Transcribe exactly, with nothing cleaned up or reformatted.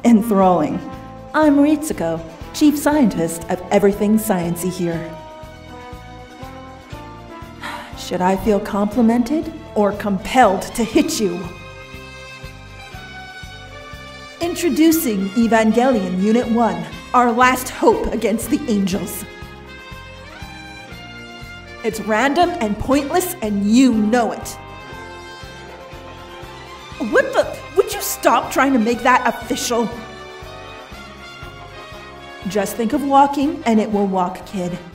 enthralling. I'm Ritsuko, chief scientist of everything sciencey here. Should I feel complimented or compelled to hit you? Introducing Evangelion Unit one, our last hope against the angels. It's random and pointless, and you know it. What the? Would you stop trying to make that official? Just think of walking, and it will walk, kid.